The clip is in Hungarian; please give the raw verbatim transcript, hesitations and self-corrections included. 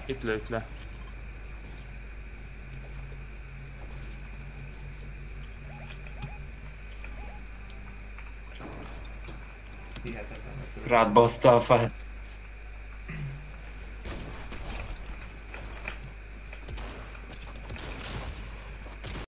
Itt lőtt le. Hihetetlen. Rád baszta a fát.